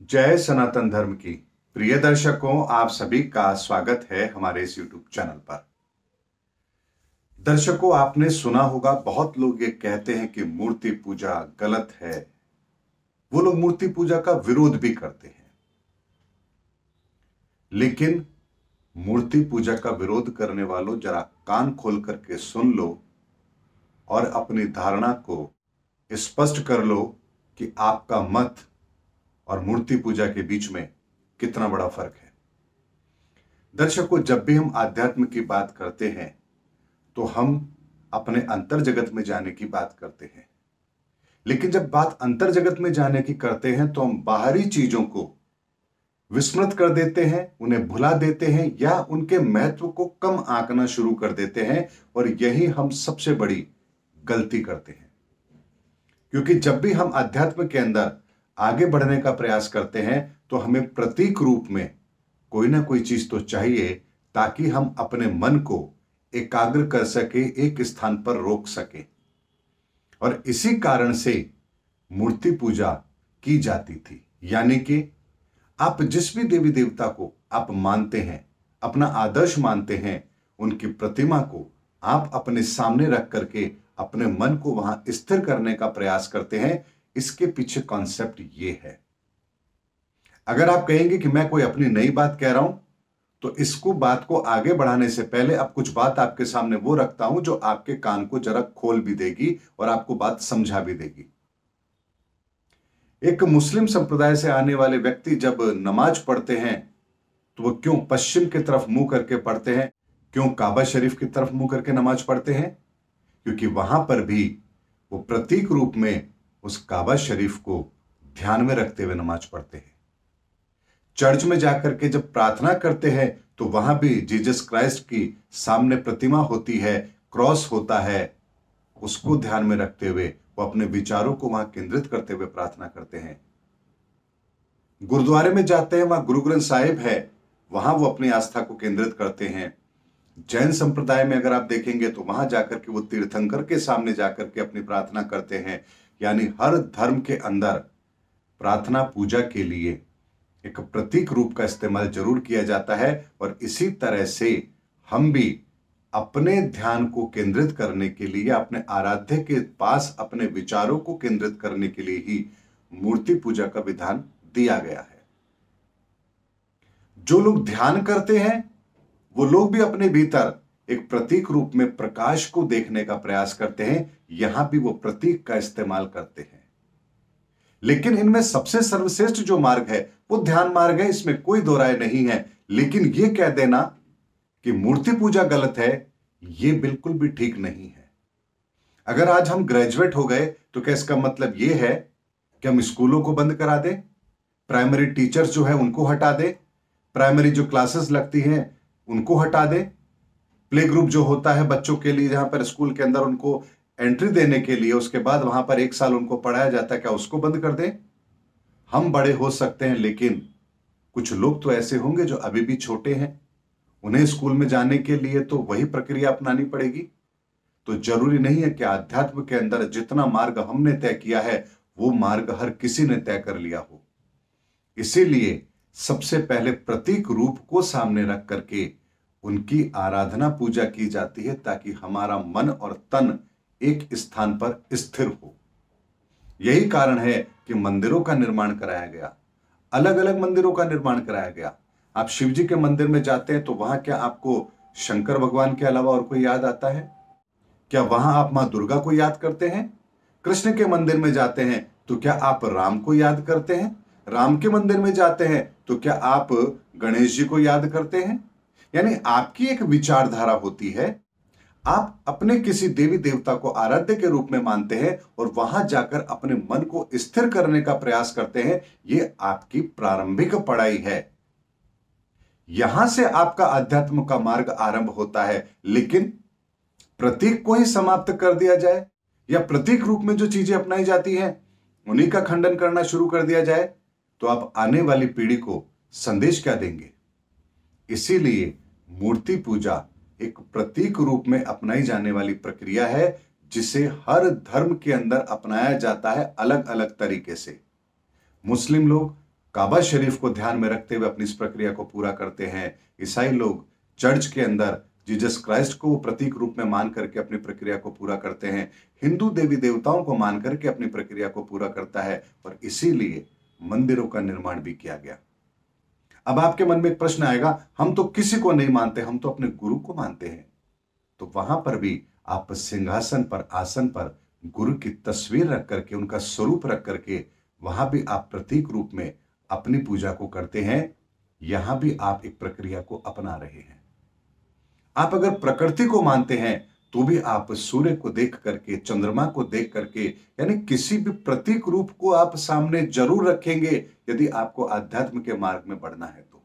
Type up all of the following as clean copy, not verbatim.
जय सनातन धर्म की प्रिय दर्शकों, आप सभी का स्वागत है हमारे इस YouTube चैनल पर। दर्शकों, आपने सुना होगा बहुत लोग ये कहते हैं कि मूर्ति पूजा गलत है। वो लोग मूर्ति पूजा का विरोध भी करते हैं, लेकिन मूर्ति पूजा का विरोध करने वालों, जरा कान खोल करके सुन लो और अपनी धारणा को स्पष्ट कर लो कि आपका मत और मूर्ति पूजा के बीच में कितना बड़ा फर्क है। दर्शकों, जब भी हम आध्यात्म की बात करते हैं तो हम अपने अंतर जगत में जाने की बात करते हैं, लेकिन जब बात अंतर जगत में जाने की करते हैं तो हम बाहरी चीजों को विस्मृत कर देते हैं, उन्हें भुला देते हैं या उनके महत्व को कम आंकना शुरू कर देते हैं, और यही हम सबसे बड़ी गलती करते हैं। क्योंकि जब भी हम अध्यात्म के अंदर आगे बढ़ने का प्रयास करते हैं तो हमें प्रतीक रूप में कोई ना कोई चीज तो चाहिए, ताकि हम अपने मन को एकाग्र कर सके, एक स्थान पर रोक सके। और इसी कारण से मूर्ति पूजा की जाती थी। यानी कि आप जिस भी देवी देवता को आप मानते हैं, अपना आदर्श मानते हैं, उनकी प्रतिमा को आप अपने सामने रख करके अपने मन को वहां स्थिर करने का प्रयास करते हैं। इसके पीछे कॉन्सेप्ट ये है। अगर आप कहेंगे कि मैं कोई अपनी नई बात कह रहा हूं, तो इसको बात को आगे बढ़ाने से पहले अब कुछ बात आपके सामने वो रखता हूं जो आपके कान को जरा खोल भी देगी और आपको बात समझा भी देगी। एक मुस्लिम संप्रदाय से आने वाले व्यक्ति जब नमाज पढ़ते हैं तो वो क्यों पश्चिम की तरफ मुंह करके पढ़ते हैं? क्यों काबा शरीफ की तरफ मुंह करके नमाज पढ़ते हैं? क्योंकि वहां पर भी वो प्रतीक रूप में उस काबा शरीफ को ध्यान में रखते हुए नमाज पढ़ते हैं। चर्च में जाकर के जब प्रार्थना करते हैं तो वहां भी जीसस क्राइस्ट की सामने प्रतिमा होती है, क्रॉस होता है, उसको ध्यान में रखते हुए वो अपने विचारों को वहां केंद्रित करते हुए प्रार्थना करते हैं। गुरुद्वारे में जाते हैं, वहां गुरु ग्रंथ साहिब है, वहां वो अपनी आस्था को केंद्रित करते हैं। जैन संप्रदाय में अगर आप देखेंगे तो वहां जाकर के वो तीर्थंकर के सामने जाकर के अपनी प्रार्थना करते हैं। यानी हर धर्म के अंदर प्रार्थना पूजा के लिए एक प्रतीक रूप का इस्तेमाल जरूर किया जाता है, और इसी तरह से हम भी अपने ध्यान को केंद्रित करने के लिए, अपने आराध्य के पास अपने विचारों को केंद्रित करने के लिए ही मूर्ति पूजा का विधान दिया गया है। जो लोग ध्यान करते हैं वो लोग भी अपने भीतर एक प्रतीक रूप में प्रकाश को देखने का प्रयास करते हैं। यहां भी वो प्रतीक का इस्तेमाल करते हैं, लेकिन इनमें सबसे सर्वश्रेष्ठ जो मार्ग है वो ध्यान मार्ग है, इसमें कोई दो राय नहीं है। लेकिन यह कह देना कि मूर्ति पूजा गलत है, यह बिल्कुल भी ठीक नहीं है। अगर आज हम ग्रेजुएट हो गए तो क्या इसका मतलब यह है कि हम स्कूलों को बंद करा दें, प्राइमरी टीचर्स जो है उनको हटा दें, प्राइमरी जो क्लासेस लगती हैं उनको हटा दें, प्ले ग्रुप जो होता है बच्चों के लिए, जहां पर स्कूल के अंदर उनको एंट्री देने के लिए उसके बाद वहां पर 1 साल उनको पढ़ाया जाता है, क्या उसको बंद कर दें? हम बड़े हो सकते हैं, लेकिन कुछ लोग तो ऐसे होंगे जो अभी भी छोटे हैं, उन्हें स्कूल में जाने के लिए तो वही प्रक्रिया अपनानी पड़ेगी। तो जरूरी नहीं है कि आध्यात्म के अंदर जितना मार्ग हमने तय किया है वो मार्ग हर किसी ने तय कर लिया हो। इसीलिए सबसे पहले प्रतीक रूप को सामने रख करके उनकी आराधना पूजा की जाती है, ताकि हमारा मन और तन एक स्थान पर स्थिर हो। यही कारण है कि मंदिरों का निर्माण कराया गया, अलग अलग मंदिरों का निर्माण कराया गया। आप शिव जी के मंदिर में जाते हैं तो वहां क्या आपको शंकर भगवान के अलावा और कोई याद आता है? क्या वहां आप मां दुर्गा को याद करते हैं? कृष्ण के मंदिर में जाते हैं तो क्या आप राम को याद करते हैं? राम के मंदिर में जाते हैं तो क्या आप गणेश जी को याद करते हैं? यानी आपकी एक विचारधारा होती है, आप अपने किसी देवी देवता को आराध्य के रूप में मानते हैं और वहां जाकर अपने मन को स्थिर करने का प्रयास करते हैं। यह आपकी प्रारंभिक पढ़ाई है, यहां से आपका अध्यात्म का मार्ग आरंभ होता है। लेकिन प्रतीक को ही समाप्त कर दिया जाए या प्रतीक रूप में जो चीजें अपनाई जाती हैं उन्हीं का खंडन करना शुरू कर दिया जाए, तो आप आने वाली पीढ़ी को संदेश क्या देंगे? इसीलिए मूर्ति पूजा एक प्रतीक रूप में अपनाई जाने वाली प्रक्रिया है, जिसे हर धर्म के अंदर अपनाया जाता है अलग अलग तरीके से। मुस्लिम लोग काबा शरीफ को ध्यान में रखते हुए अपनी इस प्रक्रिया को पूरा करते हैं। ईसाई लोग चर्च के अंदर जीसस क्राइस्ट को प्रतीक रूप में मान करके अपनी प्रक्रिया को पूरा करते हैं। हिंदू देवी देवताओं को मान करके अपनी प्रक्रिया को पूरा करता है और इसीलिए मंदिरों का निर्माण भी किया गया। अब आपके मन में एक प्रश्न आएगा, हम तो किसी को नहीं मानते, हम तो अपने गुरु को मानते हैं। तो वहां पर भी आप सिंहासन पर, आसन पर गुरु की तस्वीर रख करके, उनका स्वरूप रख करके वहां भी आप प्रतीक रूप में अपनी पूजा को करते हैं। यहां भी आप एक प्रक्रिया को अपना रहे हैं। आप अगर प्रकृति को मानते हैं तो भी आप सूर्य को देख करके, चंद्रमा को देख करके, यानी किसी भी प्रतीक रूप को आप सामने जरूर रखेंगे यदि आपको आध्यात्म के मार्ग में बढ़ना है तो।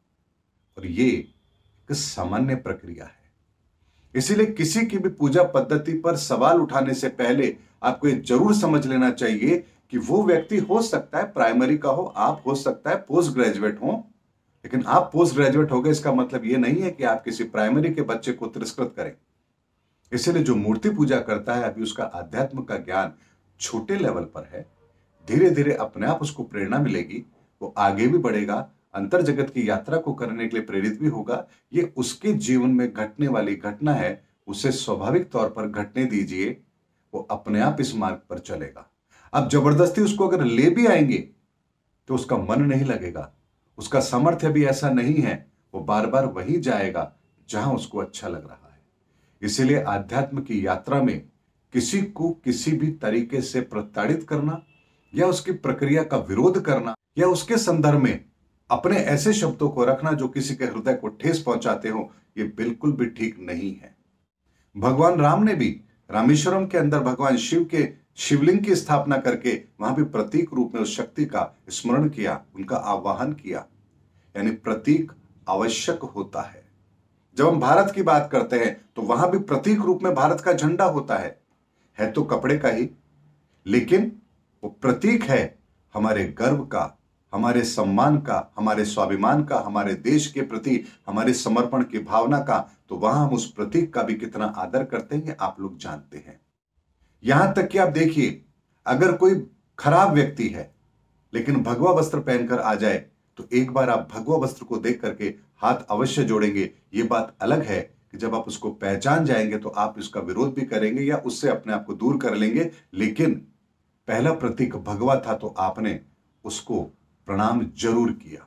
और ये एक सामान्य प्रक्रिया है। इसीलिए किसी की भी पूजा पद्धति पर सवाल उठाने से पहले आपको ये जरूर समझ लेना चाहिए कि वो व्यक्ति हो सकता है प्राइमरी का हो, आप हो सकता है पोस्ट ग्रेजुएट हो, लेकिन आप पोस्ट ग्रेजुएट हो गए इसका मतलब ये नहीं है कि आप किसी प्राइमरी के बच्चे को तिरस्कृत करें। इसलिए जो मूर्ति पूजा करता है अभी उसका आध्यात्म का ज्ञान छोटे लेवल पर है। धीरे धीरे अपने आप उसको प्रेरणा मिलेगी, वो आगे भी बढ़ेगा, अंतर जगत की यात्रा को करने के लिए प्रेरित भी होगा। ये उसके जीवन में घटने वाली घटना है, उसे स्वाभाविक तौर पर घटने दीजिए, वो अपने आप इस मार्ग पर चलेगा। अब जबरदस्ती उसको अगर ले भी आएंगे तो उसका मन नहीं लगेगा, उसका सामर्थ्य भी ऐसा नहीं है, वो बार बार वही जाएगा जहां उसको अच्छा लग रहा है। इसीलिए आध्यात्म की यात्रा में किसी को किसी भी तरीके से प्रताड़ित करना या उसकी प्रक्रिया का विरोध करना या उसके संदर्भ में अपने ऐसे शब्दों को रखना जो किसी के हृदय को ठेस पहुंचाते हो, ये बिल्कुल भी ठीक नहीं है। भगवान राम ने भी रामेश्वरम के अंदर भगवान शिव के शिवलिंग की स्थापना करके वहां भी प्रतीक रूप में उस शक्ति का स्मरण किया, उनका आवाहन किया। यानी प्रतीक आवश्यक होता है। जब हम भारत की बात करते हैं तो वहां भी प्रतीक रूप में भारत का झंडा होता है तो कपड़े का ही, लेकिन वो प्रतीक है हमारे गर्व का, हमारे सम्मान का, हमारे स्वाभिमान का, हमारे देश के प्रति हमारे समर्पण की भावना का। तो वहां हम उस प्रतीक का भी कितना आदर करते हैं आप लोग जानते हैं। यहां तक कि आप देखिए, अगर कोई खराब व्यक्ति है लेकिन भगवा वस्त्र पहनकर आ जाए तो एक बार आप भगवा वस्त्र को देख करके हाथ अवश्य जोड़ेंगे। ये बात अलग है कि जब आप उसको पहचान जाएंगे तो आप इसका विरोध भी करेंगे या उससे अपने आप को दूर कर लेंगे, लेकिन पहला प्रतीक भगवा था तो आपने उसको प्रणाम जरूर किया।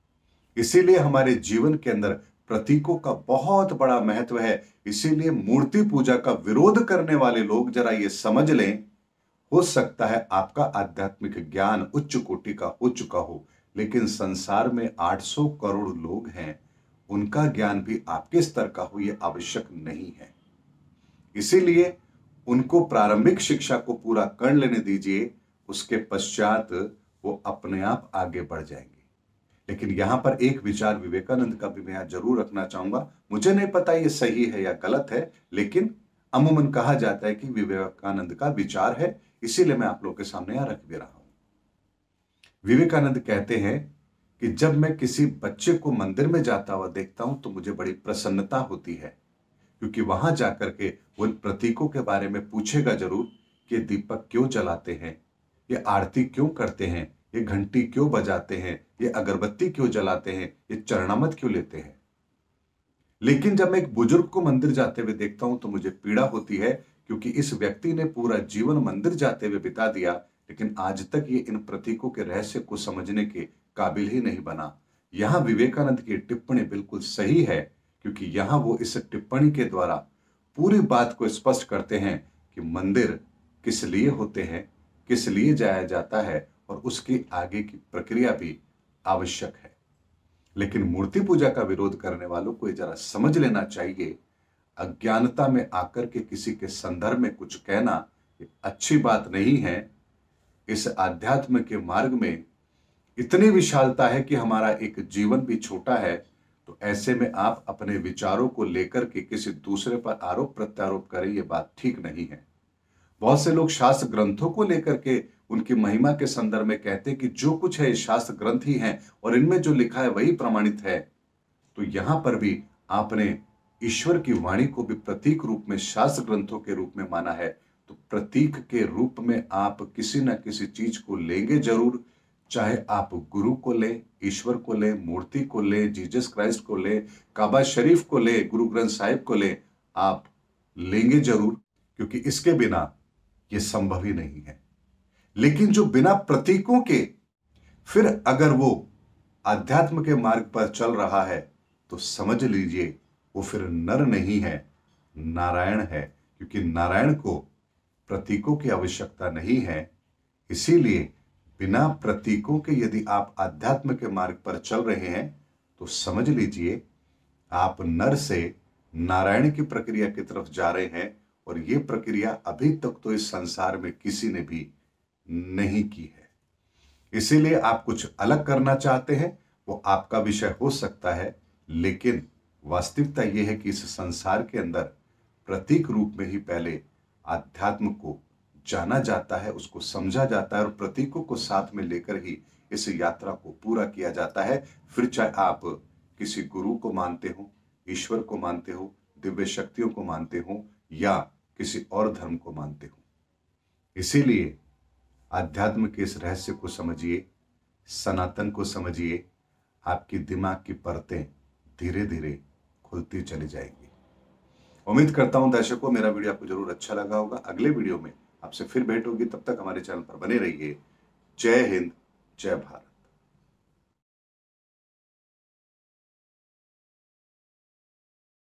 इसीलिए हमारे जीवन के अंदर प्रतीकों का बहुत बड़ा महत्व है। इसीलिए मूर्ति पूजा का विरोध करने वाले लोग जरा ये समझ लें, हो सकता है आपका आध्यात्मिक ज्ञान उच्च कोटि का हो चुका हो, लेकिन संसार में 800 करोड़ लोग हैं, उनका ज्ञान भी आपके स्तर का हो ये आवश्यक नहीं है। इसीलिए उनको प्रारंभिक शिक्षा को पूरा कर लेने दीजिए, उसके पश्चात वो अपने आप आगे बढ़ जाएंगे। लेकिन यहां पर एक विचार विवेकानंद का भी मैं यहां जरूर रखना चाहूंगा। मुझे नहीं पता ये सही है या गलत है, लेकिन अमूमन कहा जाता है कि विवेकानंद का विचार है, इसीलिए मैं आप लोगों के सामने यहां रख भी रहा हूं। विवेकानंद कहते हैं कि जब मैं किसी बच्चे को मंदिर में जाता हुआ देखता हूं तो मुझे बड़ी प्रसन्नता होती है, क्योंकि वहां जाकर के वो इन प्रतीकों के बारे में पूछेगा जरूर कि दीपक क्यों जलाते हैं, ये आरती क्यों करते हैं, ये घंटी क्यों बजाते हैं, ये अगरबत्ती क्यों जलाते हैं, ये चरणामत क्यों लेते हैं। लेकिन जब मैं एक बुजुर्ग को मंदिर जाते हुए देखता हूं तो मुझे पीड़ा होती है, क्योंकि इस व्यक्ति ने पूरा जीवन मंदिर जाते हुए बिता दिया, लेकिन आज तक ये इन प्रतीकों के रहस्य को समझने के काबिल ही नहीं बना। यहां विवेकानंद की टिप्पणी बिल्कुल सही है, क्योंकि यहां वो इस टिप्पणी के द्वारा पूरी बात को स्पष्ट करते हैं कि मंदिर किस लिए होते हैं, किस लिए जाया जाता है, और उसकी आगे की प्रक्रिया भी आवश्यक है। लेकिन मूर्ति पूजा का विरोध करने वालों को ये जरा समझ लेना चाहिए, अज्ञानता में आकर के किसी के संदर्भ में कुछ कहना ये अच्छी बात नहीं है। इस आध्यात्म के मार्ग में इतनी विशालता है कि हमारा एक जीवन भी छोटा है, तो ऐसे में आप अपने विचारों को लेकर के किसी दूसरे पर आरोप प्रत्यारोप करें, ये बात ठीक नहीं है। बहुत से लोग शास्त्र ग्रंथों को लेकर के उनकी महिमा के संदर्भ में कहते हैं कि जो कुछ है ये शास्त्र ग्रंथ ही हैं और इनमें जो लिखा है वही प्रमाणित है। तो यहां पर भी आपने ईश्वर की वाणी को भी प्रतीक रूप में शास्त्र ग्रंथों के रूप में माना है, तो प्रतीक के रूप में आप किसी न किसी चीज को लेंगे जरूर, चाहे आप गुरु को ले, ईश्वर को ले, मूर्ति को ले, जीसस क्राइस्ट को ले, काबा शरीफ को ले, गुरु ग्रंथ साहिब को ले, आप लेंगे जरूर, क्योंकि इसके बिना यह संभव ही नहीं है। लेकिन जो बिना प्रतीकों के फिर अगर वो आध्यात्म के मार्ग पर चल रहा है तो समझ लीजिए वो फिर नर नहीं है, नारायण है। क्योंकि नारायण को प्रतीकों की आवश्यकता नहीं है। इसीलिए बिना प्रतीकों के यदि आप आध्यात्म के मार्ग पर चल रहे हैं तो समझ लीजिए आप नर से नारायण की प्रक्रिया की तरफ जा रहे हैं। और यह प्रक्रिया अभी तक तो इस संसार में किसी ने भी नहीं की है। इसीलिए आप कुछ अलग करना चाहते हैं, वो आपका विषय हो सकता है, लेकिन वास्तविकता यह है कि इस संसार के अंदर प्रतीक रूप में ही पहले आध्यात्म को जाना जाता है, उसको समझा जाता है और प्रतीकों को साथ में लेकर ही इस यात्रा को पूरा किया जाता है। फिर चाहे आप किसी गुरु को मानते हो, ईश्वर को मानते हो, दिव्य शक्तियों को मानते हो या किसी और धर्म को मानते हो। इसीलिए आध्यात्म के इस रहस्य को समझिए, सनातन को समझिए, आपकी दिमाग की परतें धीरे धीरे खुलती चली जाएंगी। उम्मीद करता हूं दर्शकों मेरा वीडियो आपको जरूर अच्छा लगा होगा। अगले वीडियो में आपसे फिर भेंट होगी, तब तक हमारे चैनल पर बने रहिए। जय हिंद, जय भारत।